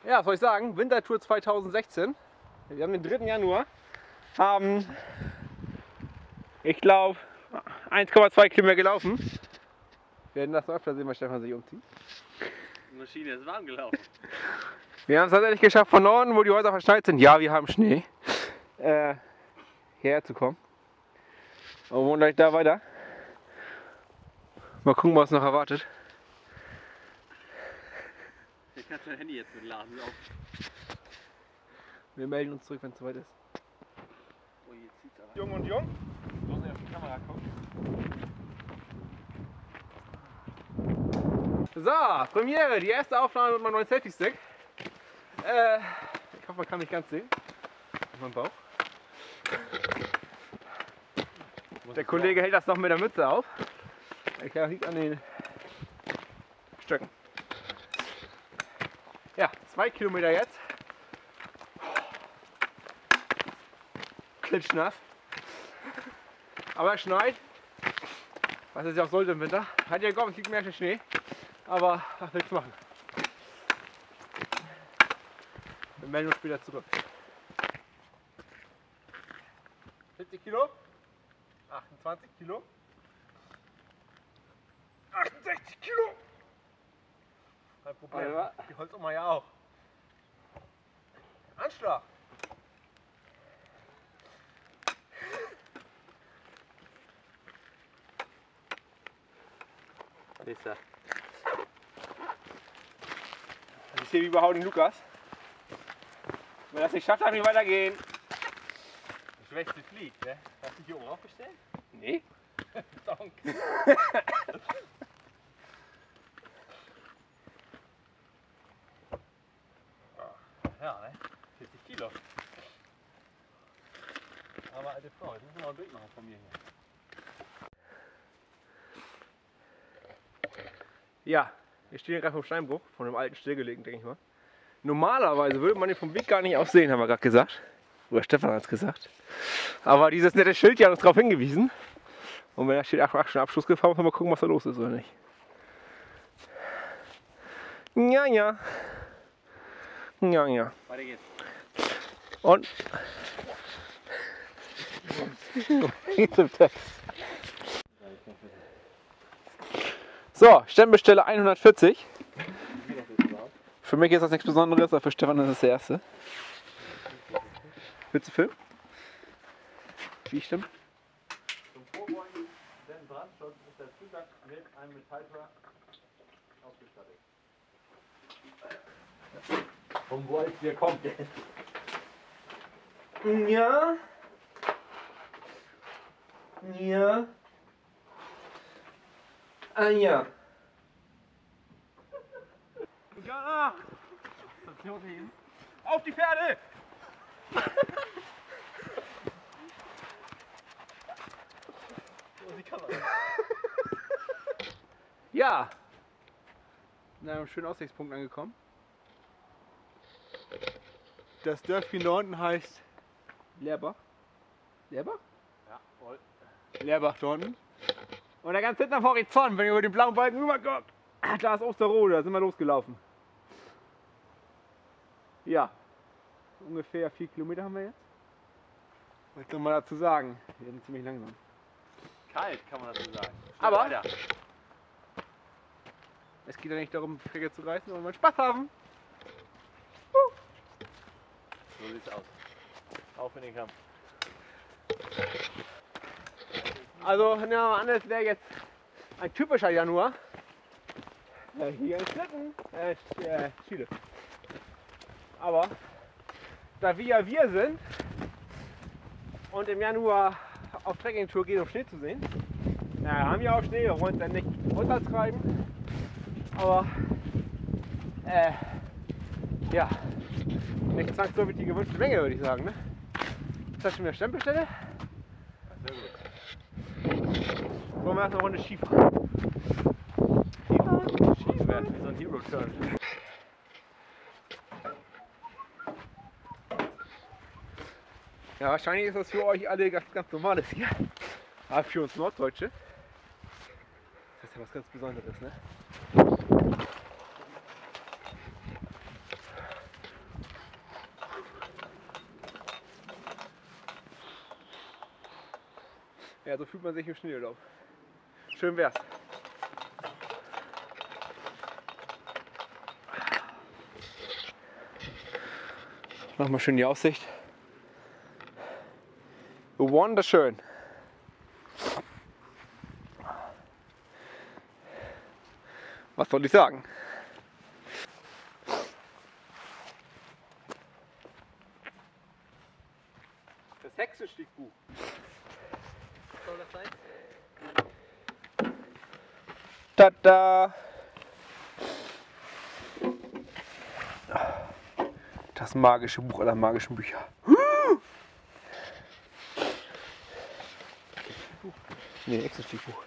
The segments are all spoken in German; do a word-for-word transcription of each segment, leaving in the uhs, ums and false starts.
Ja, was soll ich sagen? Wintertour zweitausendsechzehn. Wir haben den dritten Januar. Haben, ich glaube, eins Komma zwei Kilometer gelaufen. Wir werden das noch öfter sehen, weil Stefan sich umzieht. Die Maschine ist warm gelaufen. Wir haben es tatsächlich geschafft, von Norden, wo die Häuser verschneit sind, ja, wir haben Schnee, äh, hierher zu kommen. Und wohnen gleich da weiter. Mal gucken, was noch erwartet. Ich kann dein Handy jetzt mit laden. Wir melden uns zurück, wenn es soweit ist. Oh, jetzt zieht's aber. Jung und Jung. Bloß nicht auf die Kamera gucken. So, Premiere, die erste Aufnahme mit meinem neuen Selfie-Stick. Äh, ich hoffe, man kann mich ganz sehen. Auf meinem Bauch. Der Kollege hält das noch mit der Mütze auf. Ich glaube, liegt an den Stöcken. Ja, zwei Kilometer jetzt. Klitschnass. Aber es schneit. Was es ja auch sollte im Winter. Hat ja gehofft, es liegt mehr Schnee. Aber was willst du machen? Wir melden uns später zurück. vierzig Kilo. achtundzwanzig Kilo. achtundsechzig Kilo. Kein Problem. Alter. Die Holzoma ja auch. Anschlag. Nächster. Das ist hier wie bei Howdy Lukas. Wenn das nicht schafft, darf ich nicht weitergehen. Das Schwächste fliegt, ne? Hast du hier oben aufgestellt? Nee. Donk. Ja, ne? vierzig Kilo. Aber alte Frau, jetzt müssen wir mal ein Bild machen von mir hier. Ja, wir stehen gerade vom Steinbruch, von einem alten stillgelegten, denke ich mal. Normalerweise würde man den vom Weg gar nicht aus sehen, haben wir gerade gesagt. Oder Stefan hat es gesagt. Aber dieses nette Schild hier hat uns darauf hingewiesen. Und wenn da steht schon Abschluss gefahren, muss man mal gucken, was da los ist oder nicht. Ja, ja. Ja, ja. Weiter geht's. Und zum Text. So, Stemmbestelle hundertvierzig. Für mich ist das nichts Besonderes, aber für Stefan ist das der erste. Willst du filmen? Wie ich stimme? Zum Vorbeugen des Brandschutzes ist der Zugang mit einem Metalltor ausgestattet. Vom Wolf, der kommt jetzt. Ja. Ja. Ah ja. Ja. Auf die Pferde! Ja. In einem schönen Aussichtspunkt angekommen. Das Dörfchen da unten heißt Leerbach. Leerbach? Ja, voll. Leerbach da unten. Und da ganz hinten am Horizont, wenn ihr über den blauen Balken rüberkommt, da ist Osterode, da sind wir losgelaufen. Ja, ungefähr vier Kilometer haben wir jetzt. Was soll man dazu sagen? Wir sind ziemlich langsam. Kalt, kann man dazu sagen. Schnell Aber weiter. es geht ja nicht darum, Strecke zu reißen, sondern wir wollen Spaß haben. So sieht's aus. Auf in den Kampf. Also, nehmen wir mal an, das wäre jetzt ein typischer Januar. Ja, hier ist Schlitten, äh, äh, Chile. Aber da wir ja wir sind und im Januar auf Trekkingtour gehen, um Schnee zu sehen, ja, haben wir auch Schnee, wir wollen es dann nicht runtertreiben. Aber, äh, ja, nicht zwangsläufig die gewünschte Menge, würde ich sagen. Ne? Ist das schon wieder Stempelstelle? Sehr gut. Wollen wir erst eine Runde Skifahren? Skifahren? Skifahren, wie so ein Hero Turn. Ja, wahrscheinlich ist das für euch alle ganz, ganz normales hier. Aber für uns Norddeutsche, das ist ja was ganz Besonderes, ne? Ja, so fühlt man sich im Schneeurlaub. Schön wär's. Nochmal schön die Aussicht. Wunderschön. Was soll ich sagen? Das Hexenstichbuch. Was soll das sein? Tada! Das magische Buch aller magischen Bücher. Nee, Hexenstichbuch.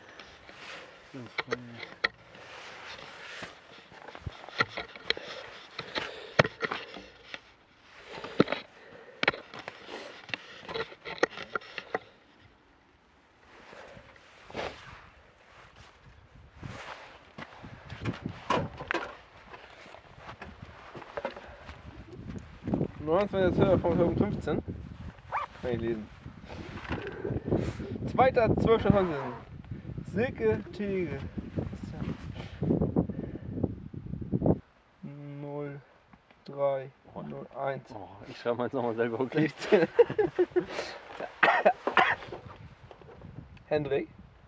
neunundzwanzigster zwölfter zweitausendfünfzehn. Kann ich lesen. zweiter zwölfter zweitausendfünfzehn. Silke Tegel. null drei null eins. Oh, ich schreibe mal jetzt nochmal selber, okay? Hendrik.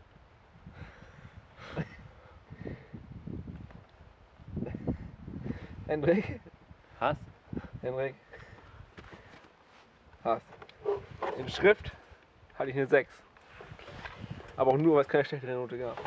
Hendrik. Hass? Hendrik. Hass. In Schrift hatte ich eine sechs. Aber auch nur, weil es keine schlechtere Note gab.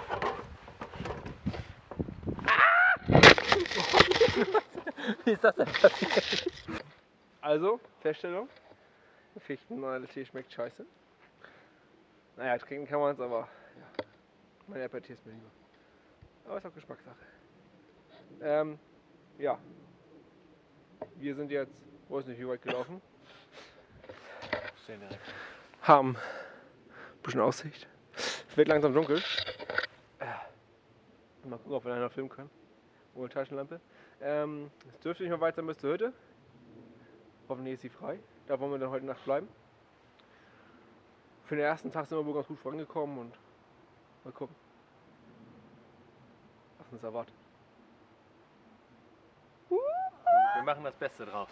Wie ist das denn passiert? Also, Feststellung. Fichten, Tee schmeckt scheiße. Naja, trinken kann man es, aber ja. Mein Appetit ist mir lieber. Aber ist auch Geschmackssache. Ähm, ja. Wir sind jetzt, weiß nicht wie weit gelaufen. Stehen direkt. Haben ein bisschen Aussicht. Es wird langsam dunkel. Mal gucken, ob wir nachher noch filmen können. Ohne Taschenlampe. Ähm, es dürfte nicht mehr weit sein bis zur Hütte. Hoffentlich ist sie frei. Da wollen wir dann heute Nacht bleiben. Für den ersten Tag sind wir wohl ganz gut vorangekommen und mal gucken, was uns erwartet. Wir machen das Beste draus.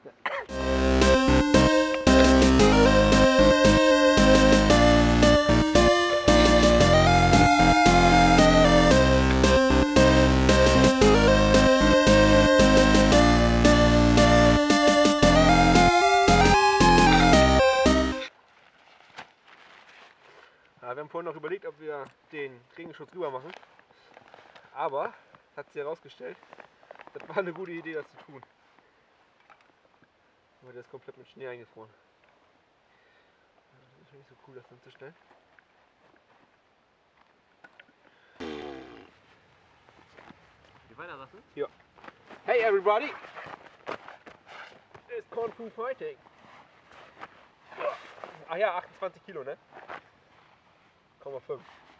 Ja, wir haben vorhin noch überlegt, ob wir den Regenschutz rüber machen. Aber, hat sich herausgestellt, das war eine gute Idee, das zu tun. Aber der ist komplett mit Schnee eingefroren. Das ist nicht so cool, das dann zu stellen. Wie weiter, sagst du? Ja. Hey everybody! It's Kung Fu Fighting. Ach ja, achtundzwanzig Kilo, ne? Komma fünf.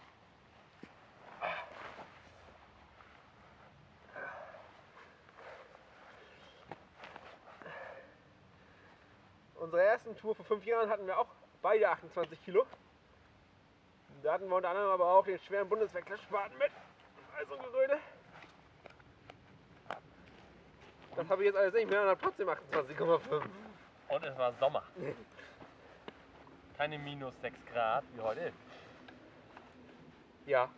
Unsere ersten Tour vor fünf Jahren hatten wir auch beide achtundzwanzig Kilo. Da hatten wir unter anderem aber auch den schweren Bundeswehr-Klatschspaten mit. Also Geröde. Das habe ich jetzt alles nicht mehr und habe trotzdem achtundzwanzig Komma fünf. Und es war Sommer. Keine minus sechs Grad wie heute. Ja.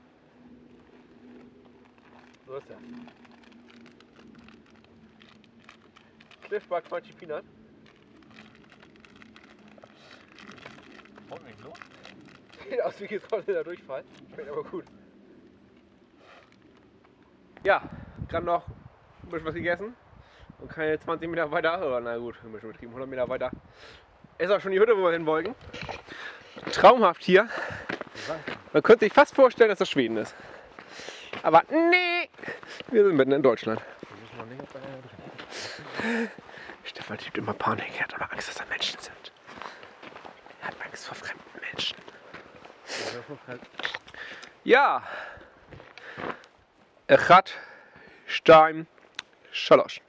So ist er. Cliff Bar Crunchy Peanut. Wollen wir nicht los? Sieht aus wie getrolleter Durchfall. Schmeckt aber gut. Ja, gerade noch ein bisschen was gegessen. Und keine zwanzig Meter weiter, oder na gut, ein bisschen betrieben, hundert Meter weiter. Ist auch schon die Hütte, wo wir hin wollten. Traumhaft hier. Man könnte sich fast vorstellen, dass das Schweden ist. Aber nee, wir sind mitten in Deutschland. Stefan liebt immer Panik, er hat aber Angst, dass da Menschen sind. Er hat Angst vor fremden Menschen. Ja. Echad, Stein, Schalosch.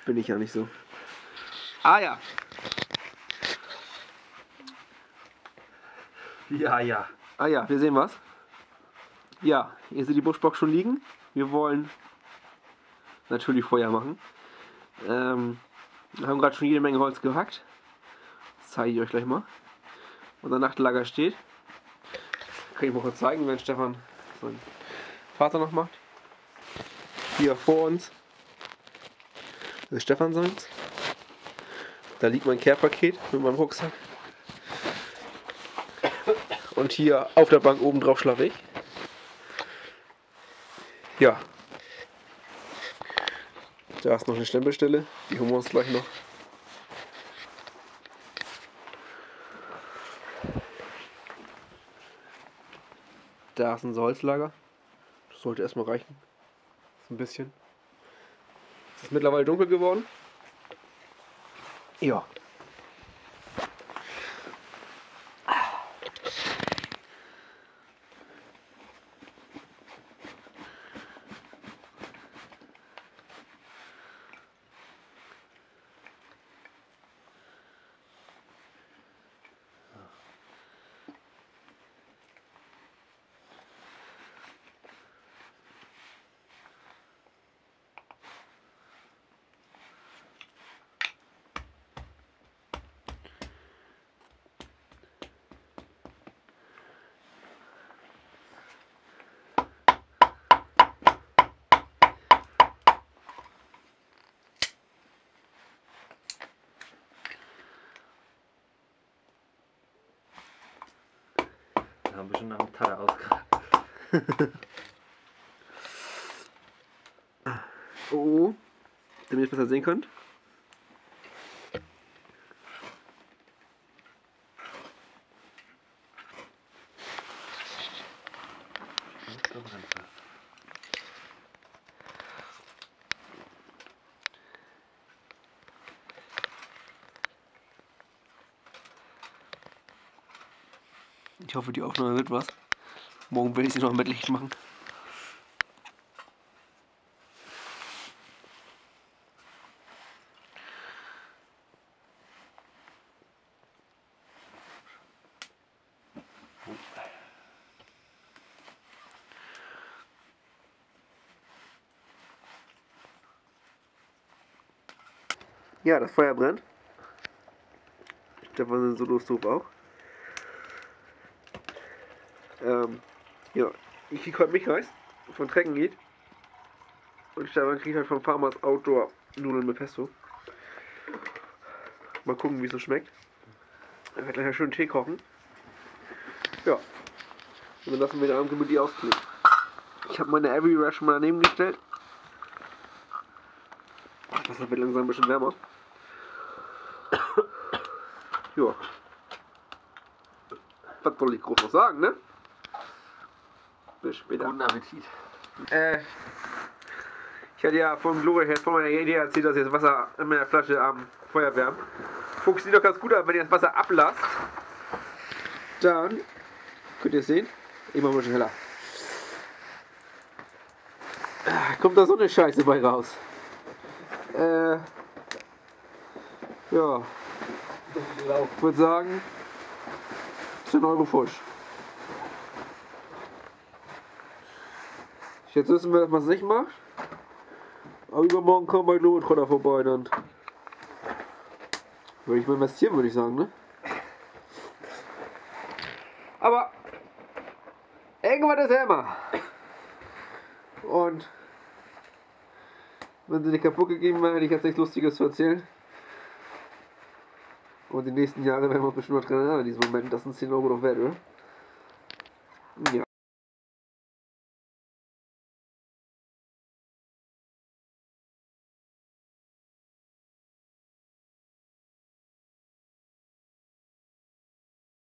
Bin ich ja nicht so. Ah ja. Ja, ja. Ah ja, wir sehen was. Ja, hier seht die Buschbox schon liegen. Wir wollen natürlich Feuer machen. Ähm, wir haben gerade schon jede Menge Holz gehackt. Das zeige ich euch gleich mal. Unser Nachtlager steht. Kann ich mal kurz zeigen, wenn Stefan sein Vater noch macht. Hier vor uns. Das ist Stefan seins. Da liegt mein Care-Paket mit meinem Rucksack. Und hier auf der Bank oben drauf schlafe ich. Ja. Da ist noch eine Stempelstelle. Die holen wir uns gleich noch. Da ist ein Holzlager. Das sollte erstmal reichen. So ein bisschen. Es ist mittlerweile dunkel geworden. Ja. Da haben wir schon am Teil ausgegraben. Oh, damit ihr es besser sehen könnt. Ich hoffe, die Aufnahme wird was. Morgen will ich sie noch mit Licht machen. Ja, das Feuer brennt. Stefan sind so doof auch. Ähm, ja, ich krieg heute Milchreis von Trecken geht. Und Stefan kriegt halt von Farmers Outdoor Nudeln mit Pesto. Mal gucken, wie es so schmeckt. Er wird gleich einen schönen Tee kochen. Ja. Und dann lassen wir den Abend gemütlich ausklingen. Ich habe meine Everywhere schon mal daneben gestellt. Das Wasser wird langsam ein bisschen wärmer. Ja. Was soll ich groß noch sagen, ne? Bis später. Guten Appetit. Äh, ich hatte ja vom Gloria jetzt von meiner Idee erzählt, dass ich das Wasser in meiner Flasche am Feuer wärme. Fuchs sieht doch ganz gut aus, wenn ihr das Wasser ablasst. Dann könnt ihr es sehen. Ich mach mal schon heller. Kommt da so eine Scheiße bei raus. Äh, ja. Ich würde sagen, zehn Euro Fusch. Jetzt wissen wir, dass man es nicht macht. Aber übermorgen kommt mein Globetrotter vorbei, dann würde ich mal investieren, würde ich sagen, ne? Aber irgendwann ist ja immer. Und wenn sie nicht kaputt gegeben wäre, hätte ich jetzt nichts Lustiges zu erzählen. Und die nächsten Jahre werden wir uns bestimmt noch dran erinnern, in diesem Moment, das sind zehn Euro noch wert, oder? Ja.